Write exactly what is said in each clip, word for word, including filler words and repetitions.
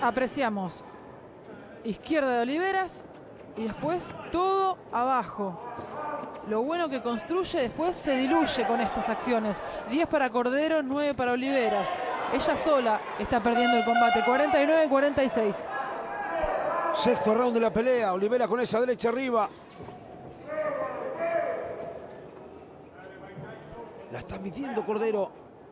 Apreciamos izquierda de Oliveras y después todo abajo. Lo bueno que construye después se diluye con estas acciones. diez para Cordero, nueve para Oliveras. Ella sola está perdiendo el combate. cuarenta y nueve a cuarenta y seis. Sexto round de la pelea. Oliveras con esa derecha arriba. La está midiendo Cordero.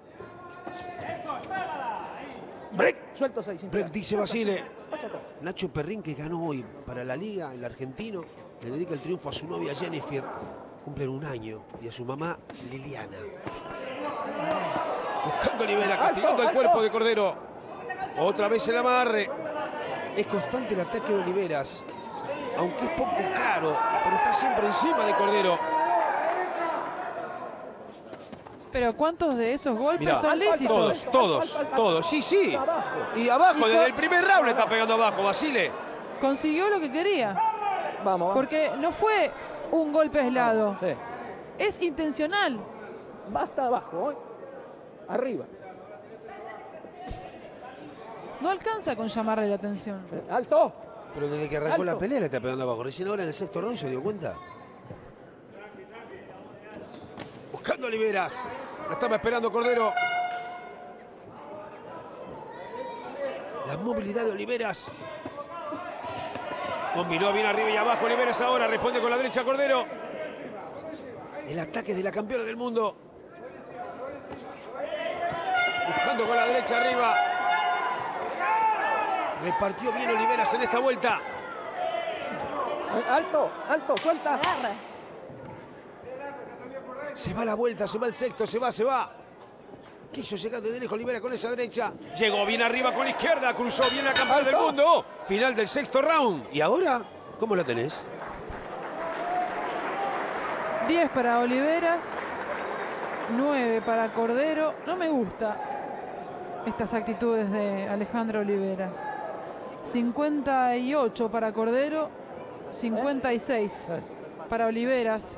Break. Suelto seis. Break, dice Basile. Nacho Perrín, que ganó hoy para la Liga, el argentino, le dedica el triunfo a su novia Jennifer. Cumplen un año. Y a su mamá Liliana. Buscando Oliveras, castigando el cuerpo de Cordero. Otra vez el amarre. Es constante el ataque de Oliveras. Aunque es poco claro, pero está siempre encima de Cordero. Pero ¿cuántos de esos golpes Mirá, son lícitos? Todos, todos, todos. Sí, sí. Y abajo, desde el primer round le está pegando abajo, Basile. Consiguió lo que quería. Vamos, vamos. Porque no fue un golpe aislado. Sí. Es intencional. Basta abajo, ¿eh? Arriba. No alcanza con llamarle la atención. Alto. Pero desde que arrancó Alto. la pelea le está pegando abajo. Recién ahora en el sexto round se dio cuenta. Buscando a Oliveras. La estaba esperando Cordero. La movilidad de Oliveras. Combinó bien arriba y abajo. Oliveras ahora responde con la derecha Cordero. El ataque de la campeona del mundo. Buscando con la derecha arriba. Repartió bien Oliveras en esta vuelta. Alto, alto, suelta. Se va la vuelta, se va el sexto, se va, se va. Quiso llegar de lejos Oliveras con esa derecha. Llegó bien arriba con la izquierda. Cruzó bien la campeona del mundo. Oh, final del sexto round. ¿Y ahora? ¿Cómo la tenés? diez para Oliveras. nueve para Cordero. No me gusta estas actitudes de Alejandra Oliveras. cincuenta y ocho para Cordero. cincuenta y seis para Oliveras.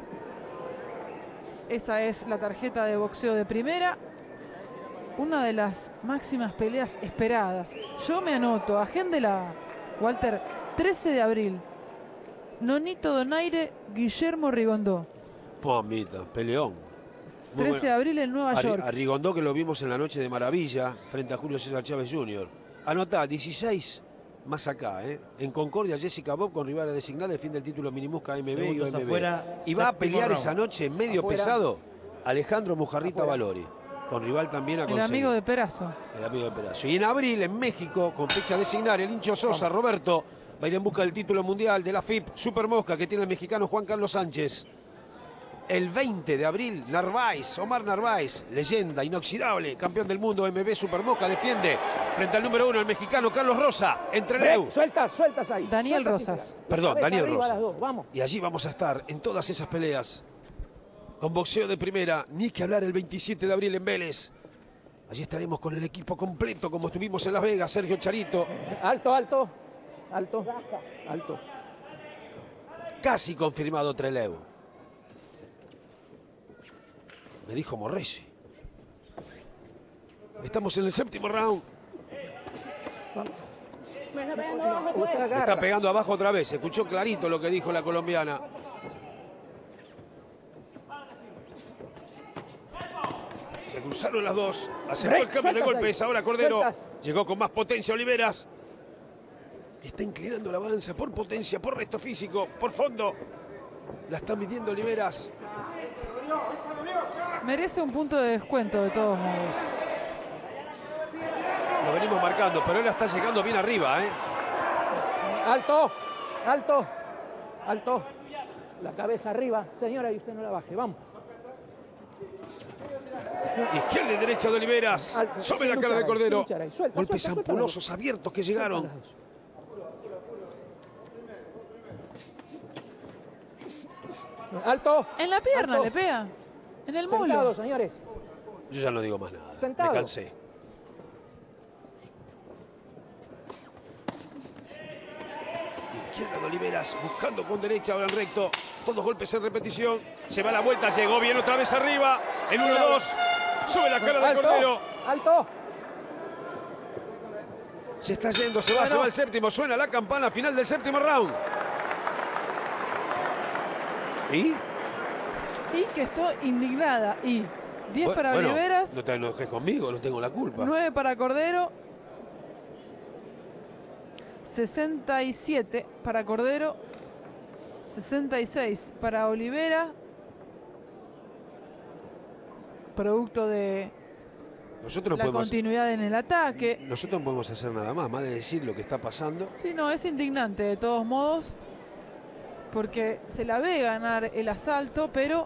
Esa es la tarjeta de boxeo de primera. Una de las máximas peleas esperadas. Yo me anoto. Agéndela, Walter. trece de abril. Nonito Donaire, Guillermo Rigondó. Mamita, peleón. Muy trece de abril en Nueva A, York. a Rigondó, que lo vimos en la noche de maravilla, frente a Julio César Chávez junior Anotá, dieciséis más acá, ¿eh? En Concordia, Jessica Bob con rival designada, defiende el título Minimusca M B y O M B. Afuera, y va a pelear round. esa noche en medio Afuera. pesado Alejandro Mujarrita Afuera. Valori, con rival también a El conseguir. amigo de Perazo. El amigo de Perazo. Y en abril, en México, con fecha designaria, el hincho Sosa, Roberto, va a ir en busca del título mundial de la F I P Super Mosca que tiene el mexicano Juan Carlos Sánchez. El veinte de abril, Narváez, Omar Narváez, leyenda, inoxidable, campeón del mundo M B Super Mosca, defiende frente al número uno, el mexicano Carlos Rosa, entre Leu. Sueltas, sueltas ahí. Daniel Sueltas Rosas. sin- Perdón, Cabeza Daniel arriba Rosas. las dos, vamos. Y allí vamos a estar en todas esas peleas. Con boxeo de primera, ni que hablar el veintisiete de abril en Vélez. Allí estaremos con el equipo completo, como estuvimos en Las Vegas, Sergio Charito. Alto, alto. Alto. Alto. Casi confirmado Trelew. Me dijo Morresi. Estamos en el séptimo round. Usted Le agarra. está pegando abajo otra vez. Escuchó clarito lo que dijo la colombiana. Se cruzaron las dos. Aceptó el cambio de Sueltas golpes. ahí. Ahora Cordero. Sueltas. Llegó con más potencia Oliveras. Está inclinando la balanza por potencia, por resto físico, por fondo. La está midiendo Oliveras. Merece un punto de descuento de todos modos. Lo venimos marcando, pero él está llegando bien arriba, ¿eh? Alto. Alto. Alto. La cabeza arriba. Señora, y usted no la baje. Vamos. Izquierda y derecha de Oliveras. Alto, Sobre sin la cara luchar de ahí, Cordero. sin luchar ahí. Suelta, Golpes suelta, suelta ampulosos las dos. abiertos que llegaron. Suelta las dos. Alto. En la pierna Alto. le pega. En el Sentado, muslo. señores. Yo ya no digo más nada. Sentado. Me cansé. Izquierda de Oliveras, buscando con derecha, ahora en recto. Todos golpes en repetición. Se va la vuelta, llegó bien otra vez arriba. El uno dos. Sube la cara de Alto. Cordero. Alto. Se está yendo, se va, Bueno. se va el séptimo. Suena la campana final del séptimo round. ¿Y? Y que estoy indignada. Y diez Bu- para bueno, Oliveras, no te enojes conmigo, no tengo la culpa. nueve para Cordero, sesenta y siete para Cordero, sesenta y seis para Olivera, producto de Nosotros no la podemos, continuidad en el ataque. nosotros no podemos hacer nada más, más de decir lo que está pasando. Sí, no, es indignante de todos modos, porque se la ve ganar el asalto, pero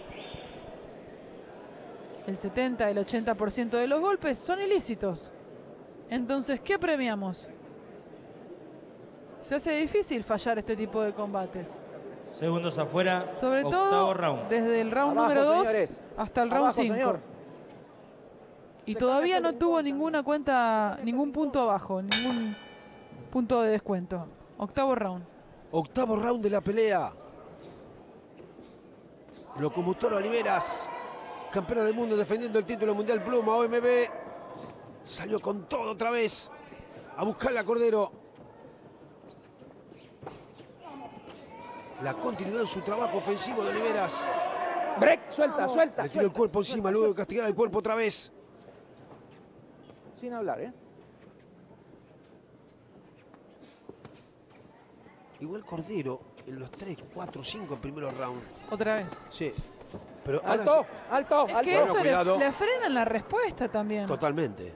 el setenta, el ochenta por ciento de los golpes son ilícitos. Entonces, ¿qué premiamos? Se hace difícil fallar este tipo de combates. Segundos afuera. Sobre octavo todo round. desde el round Abajo, número dos señores. hasta el round Abajo, cinco. señor. Y Se todavía conecta no el tuvo rincón ninguna cuenta, ningún punto abajo, ningún punto de descuento. Octavo round. Octavo round de la pelea. Locomotor Oliveras, campeona del mundo defendiendo el título mundial pluma O M B. Salió con todo otra vez a buscarle a Cordero. La continuidad en su trabajo ofensivo de Oliveras. Break, suelta, suelta. Le tiró el suelta, cuerpo encima suelta, luego de suelta. castigar el cuerpo otra vez. Sin hablar, ¿eh? Igual Cordero en los tres, cuatro, cinco primeros rounds. Otra vez. Sí. Pero ahora Alto, sí, alto, Es alto. que Bueno, eso le, cuidado. le frena la respuesta también. totalmente.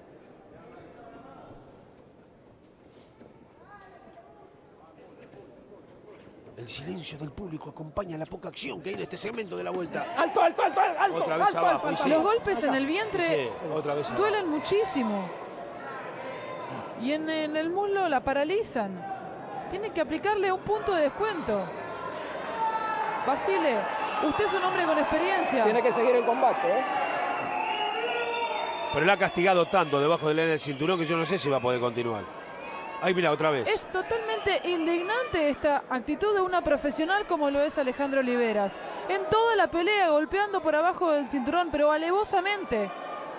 El silencio del público acompaña la poca acción que hay en este segmento de la vuelta. Alto, alto, alto, alto. Otra vez alto, abajo, alto, y sí. Los alto. golpes en el vientre Sí, otra vez abajo. duelen muchísimo. Y en, en el muslo la paralizan. Tiene que aplicarle un punto de descuento. Basile, usted es un hombre con experiencia. Tiene que seguir el combate, ¿eh? Pero le ha castigado tanto debajo de la línea del cinturón que yo no sé si va a poder continuar. Ahí mira, otra vez. Es totalmente indignante esta actitud de una profesional como lo es Alejandro Oliveras. En toda la pelea golpeando por abajo del cinturón, pero alevosamente.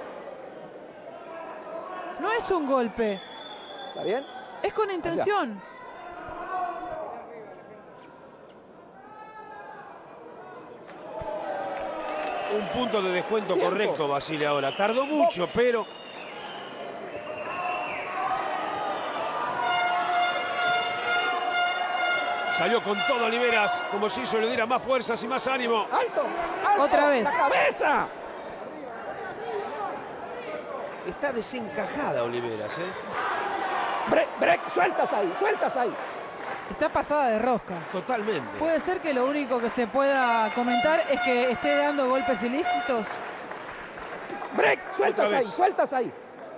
No es un golpe, ¿Está bien? es con intención. Un punto de descuento Tiempo. correcto, Basile, ahora. Tardó mucho, pero... Salió con todo Oliveras, como si eso le diera más fuerzas y más ánimo. Alto, alto. Otra vez. La cabeza. Está desencajada Oliveras, ¿eh? Break, break, sueltas ahí, sueltas ahí. Está pasada de rosca. Totalmente. Puede ser que lo único que se pueda comentar es que esté dando golpes ilícitos. Break, sueltas Otra ahí, vez. sueltas ahí.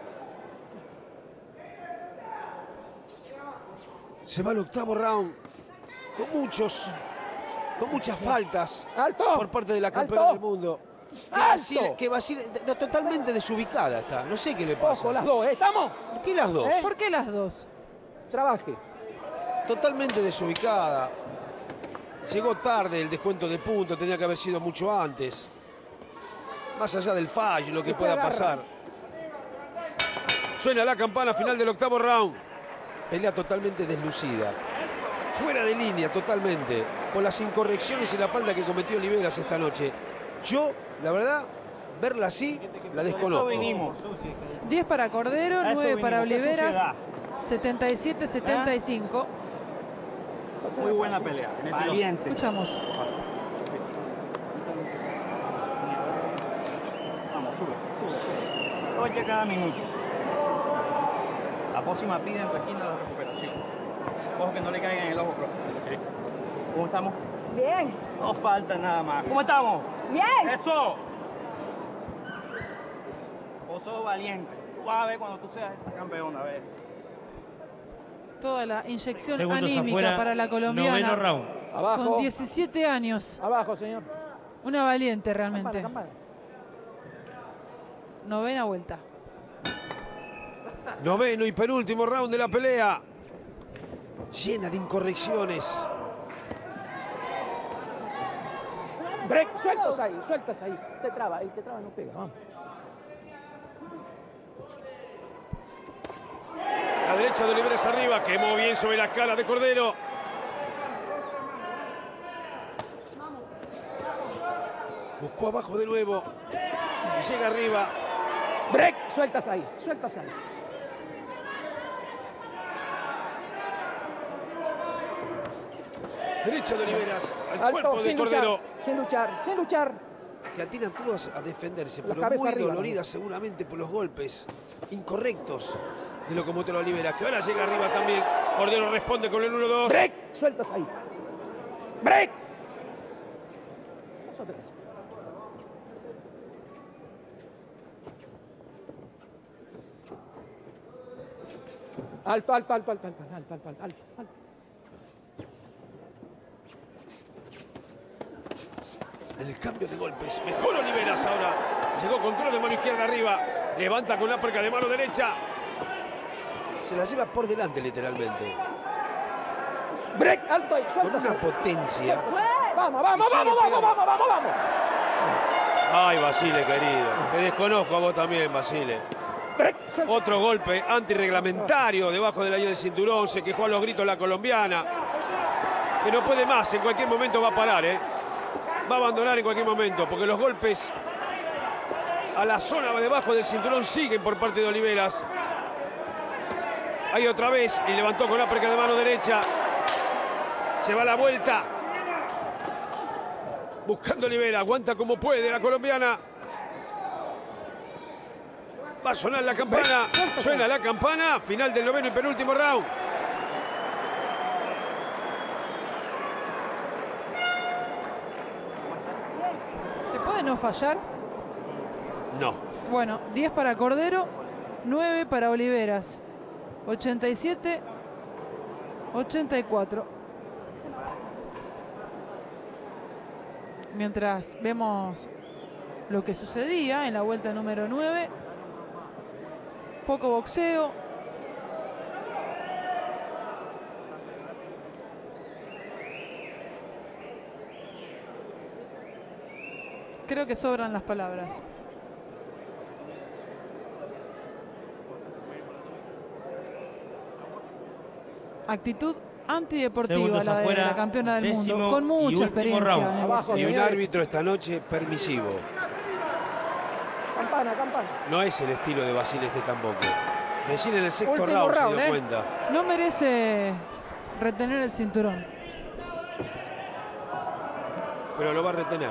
Se va al octavo round. Con muchos, con muchas faltas Alto. por parte de la campeona Alto. del mundo. Que Alto. Basile, que Basile- no, totalmente desubicada está. No sé qué le pasa. Ojo, las dos, ¿eh? ¿Estamos? ¿Por qué las dos? ¿Eh? ¿Por qué las dos? Trabaje. Totalmente desubicada. Llegó tarde el descuento de puntos, tenía que haber sido mucho antes. Más allá del fallo, lo que Y te pueda agarra. pasar. Suena la campana final del octavo round. Pelea totalmente deslucida. Fuera de línea totalmente. Por las incorrecciones y la falta que cometió Oliveras esta noche. Yo, la verdad, verla así, la desconozco. diez para Cordero, A eso nueve para vinimos, qué Oliveras, suciedad. setenta y siete setenta y cinco. Muy buena pelea. Valiente. Escuchamos. Vamos, sube, sube, sube. Oye, cada minuto. La próxima pide en tu esquina la recuperación. Ojo que no le caiga en el ojo, bro. Sí. ¿Cómo estamos? Bien, No falta nada más. ¿Cómo estamos? bien. ¡Eso! Vos sos valiente. Tú vas a ver cuando tú seas esta campeona, a ver. Toda la inyección Segundos anímica afuera. para la Noveno colombiana. round. Abajo. Con diecisiete años. Abajo, señor. Una valiente Campana, realmente. campana. Novena vuelta. Noveno y penúltimo round de la pelea. Llena de incorrecciones. Break, sueltas ahí, sueltas ahí. Te traba, ahí te traba, no pega. Vamos. La derecha derecha de Oliveras arriba. Quemó bien sobre la cara de Cordero. Buscó abajo de nuevo. Y llega arriba. Break, sueltas ahí, sueltas ahí. Derecha de Oliveras al Alto, cuerpo de sin Cordero. luchar, sin luchar, sin luchar. Que atinan todos a defenderse, La pero cabeza muy arriba, doloridas seguramente por los golpes incorrectos de Locomotora Oliveras, que ahora llega arriba también. Cordero responde con el uno dos. Break, sueltas ahí. Break. Eso te hace. Alto, alto, alto, alto, alto, alto, alto, alto, alto. En el cambio de golpes, mejor Oliveras ahora. Llegó control de mano izquierda arriba. Levanta con la perca de mano derecha. Se la lleva por delante literalmente. Break, alto ahí, Con sueltas una ahí. potencia. Vamos, vamos, Y sigue vamos, vamos, pegando. vamos, vamos, vamos. Ay, Basile, querido. Te desconozco a vos también, Basile. Break, sueltas. Otro golpe antirreglamentario debajo de la línea del cinturón. Se quejó a los gritos la colombiana. Que no puede más, en cualquier momento va a parar, ¿eh? Va a abandonar en cualquier momento, porque los golpes a la zona debajo del cinturón siguen por parte de Oliveras. Ahí otra vez, y levantó con la perca de mano derecha. Se va a la vuelta. Buscando Oliveras, aguanta como puede la colombiana. Va a sonar la campana. Suena la campana. Final del noveno y penúltimo round. ¿Se puede no fallar? No. Bueno, diez para Cordero, nueve para Oliveras. ochenta y siete, ochenta y cuatro. Mientras vemos lo que sucedía en la vuelta número nueve. Poco boxeo. Creo que sobran las palabras. Actitud antideportiva Segundos la de afuera, la campeona del décimo mundo, con y mucha último experiencia round. en el Abajo, boxeo. Y un señores. árbitro esta noche permisivo. Campana, campana. No es el estilo de Basile este tampoco. Recién en el sexto Último round, round, se dio ¿eh? cuenta. No merece retener el cinturón. Pero lo va a retener.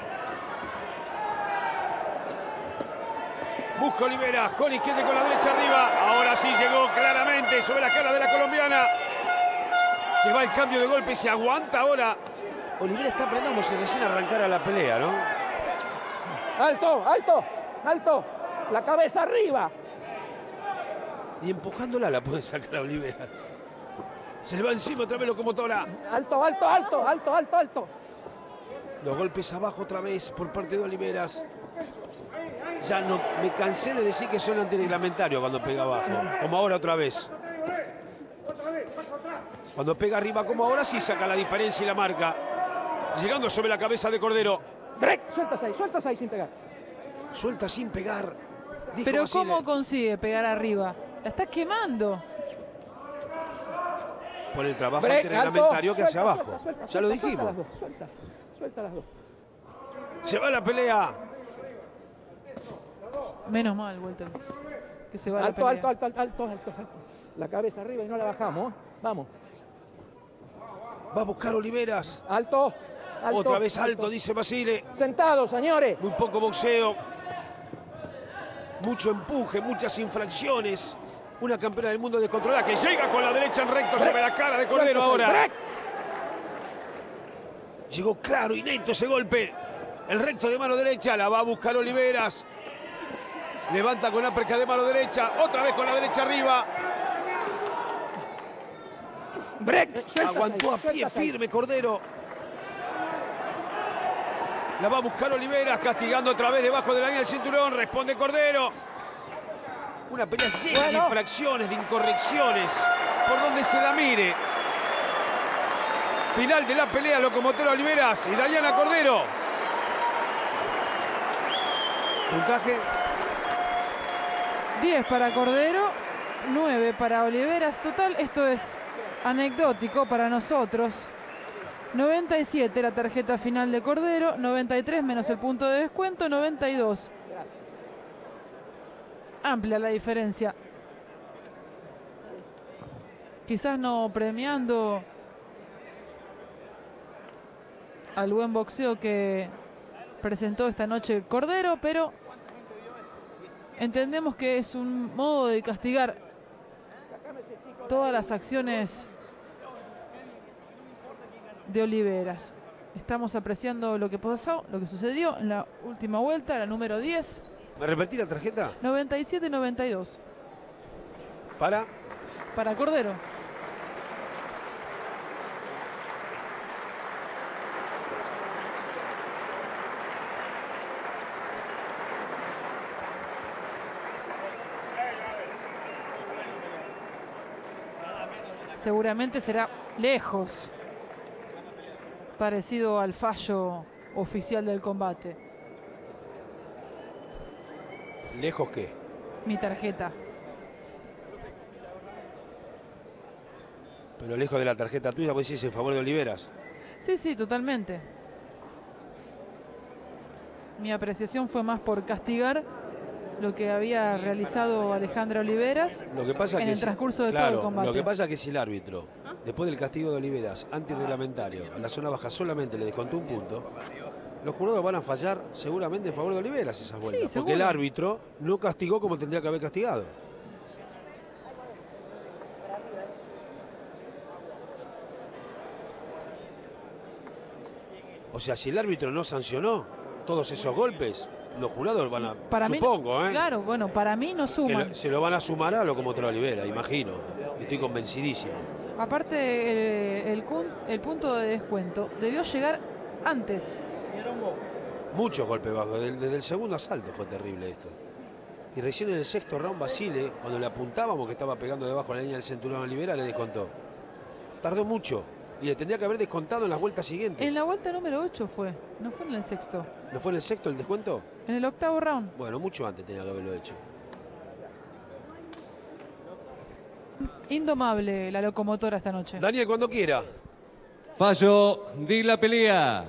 Busca Oliveras, con izquierda y con la derecha arriba. Ahora sí llegó claramente sobre la cara de la colombiana. Se va el cambio de golpe y se aguanta ahora. Oliveras está aprendiendo si recién arrancara la pelea, ¿no? Alto, alto, alto. La cabeza arriba. Y empujándola la puede sacar a Oliveras. Se le va encima otra vez Locomotora. Alto, alto, alto, alto, alto, alto. Los golpes abajo otra vez por parte de Oliveras. Ya no me cansé de decir que son antirreglamentarios cuando pega abajo. Como ahora otra vez. Cuando pega arriba como ahora sí saca la diferencia y la marca. Llegando sobre la cabeza de Cordero. Break, sueltas ahí, sueltas ahí sin pegar. Suelta sin pegar. Dijo Pero Basile. ¿cómo consigue pegar arriba? La está quemando. Por el trabajo Break, antirreglamentario alto. que hace Suelta, abajo. suelta, suelta, Ya lo suelta, dijimos. Suelta las dos, suelta, suelta las dos. Se va la pelea. Menos mal, Walter, que se va a la Alto, pelea. alto, alto, alto, alto, alto, alto. La cabeza arriba y no la bajamos. ¿eh? Vamos. Va a buscar Oliveras. Alto, alto. Otra vez alto, dice Basile. Sentados, señores. Muy poco boxeo. Mucho empuje, muchas infracciones. Una campeona del mundo descontrolada que llega con la derecha en recto sobre la cara de Cordero Sueltas ahí. ahora. Break. Llegó claro y neto ese golpe. El recto de mano derecha, la va a buscar Oliveras. Levanta con la perca de mano derecha. Otra vez con la derecha arriba. Break. Sueltas Aguantó ahí, a pie sueltas ahí. firme Cordero. La va a buscar Oliveras, castigando otra vez debajo de la línea del cinturón. Responde Cordero. Una pelea llena Bueno. de infracciones, de incorrecciones. Por donde se la mire. Final de la pelea, Locomotora Oliveras y Dayana Cordero. Puntaje. diez para Cordero, nueve para Oliveras. Total, esto es anecdótico para nosotros. noventa y siete la tarjeta final de Cordero, noventa y tres menos el punto de descuento, noventa y dos. Amplia la diferencia. Quizás no premiando al buen boxeo que presentó esta noche Cordero, pero entendemos que es un modo de castigar todas las acciones de Oliveras. Estamos apreciando lo que pasó, lo que sucedió en la última vuelta, la número diez. ¿Me repetí la tarjeta? noventa y siete noventa y dos. ¿Para? Para Cordero. Seguramente será lejos parecido al fallo oficial del combate. ¿Lejos qué? Mi tarjeta. Pero lejos de la tarjeta tuya, vos decís en favor de Oliveras. Sí, sí, totalmente. Mi apreciación fue más por castigar lo que había realizado Alejandra Oliveras Lo que pasa en que el si- transcurso de claro, todo el combate. Lo que pasa es que si el árbitro, después del castigo de Oliveras, antirreglamentario, a la zona baja solamente le descontó un punto, los jurados van a fallar seguramente en favor de Oliveras esas vueltas. Sí, porque el seguro. árbitro no castigó como tendría que haber castigado. O sea, si el árbitro no sancionó todos esos golpes, los jurados van a, Para mí, supongo, ¿eh? claro, bueno, para mí no que suman. lo- se lo van a sumar a lo como te lo Olivera, imagino. Estoy convencidísimo. Aparte, el, el cun- el punto de descuento debió llegar antes. Muchos golpes bajos. Desde, desde el segundo asalto fue terrible esto. Y recién en el sexto round Basile, cuando le apuntábamos que estaba pegando debajo de la línea del cinturón a Olivera, le descontó. Tardó mucho. Y le tendría que haber descontado en las vueltas siguientes. En la vuelta número ocho fue, no fue en el sexto. ¿No fue en el sexto el descuento? En el octavo round. Bueno, mucho antes tenía que haberlo hecho. Indomable la locomotora esta noche. Daniel, cuando quiera. Fallo de la pelea.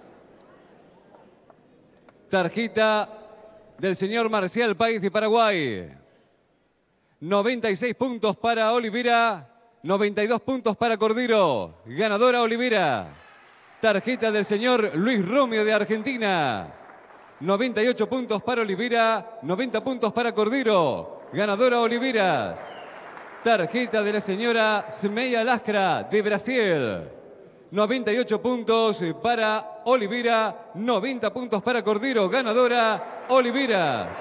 Tarjeta del señor Marcial País de Paraguay. noventa y seis puntos para Olivera, noventa y dos puntos para Cordero. Ganadora Olivera. Tarjeta del señor Luis Romeo de Argentina. noventa y ocho puntos para Olivera, noventa puntos para Cordero. Ganadora Oliveras. Tarjeta de la señora Smeia Lascra de Brasil. noventa y ocho puntos para Olivera, noventa puntos para Cordero. Ganadora Oliveras.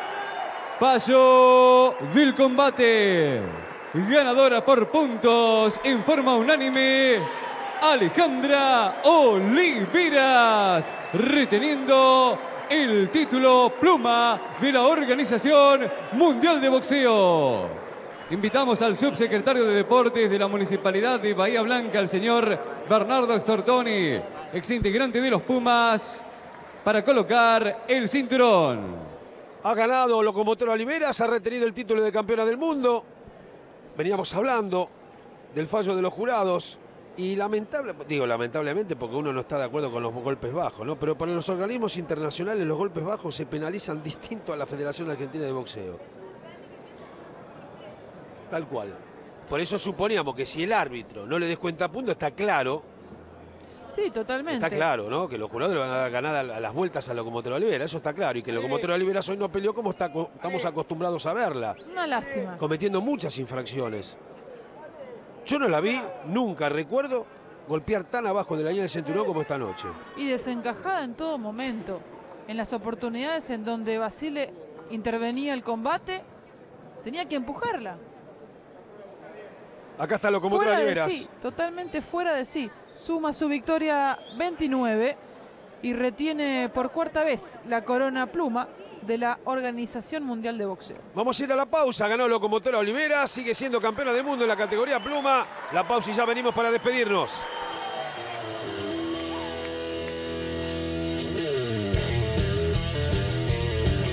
Fallo del combate. Ganadora por puntos en forma unánime, Alejandra Oliveras, reteniendo el título pluma de la Organización Mundial de Boxeo. Invitamos al subsecretario de Deportes de la Municipalidad de Bahía Blanca, el señor Bernardo Stortoni, exintegrante de los Pumas, para colocar el cinturón. Ha ganado Locomotora Oliveras, ha retenido el título de campeona del mundo. Veníamos hablando del fallo de los jurados y lamentable, digo lamentablemente porque uno no está de acuerdo con los golpes bajos, ¿no? Pero para los organismos internacionales los golpes bajos se penalizan distinto a la Federación Argentina de Boxeo. Tal cual. Por eso suponíamos que si el árbitro no le descuenta puntos, está claro, Sí, totalmente. está claro, ¿no? Que los jurados le van a dar ganada a las vueltas a Locomotora Olivera, eso está claro. Y que Locomotora Olivera hoy no peleó como está, estamos acostumbrados a verla, Una lástima. cometiendo muchas infracciones. Yo no la vi, nunca recuerdo golpear tan abajo de la línea del cinturón como esta noche. Y desencajada en todo momento. En las oportunidades en donde Basile intervenía el combate, tenía que empujarla. Acá está Locomotora Fuera de Oliveras. sí, totalmente fuera de sí. Suma su victoria veintinueve y retiene por cuarta vez la corona pluma de la Organización Mundial de Boxeo. Vamos a ir a la pausa, ganó Locomotora Oliveras, sigue siendo campeona del mundo en la categoría pluma. La pausa y ya venimos para despedirnos.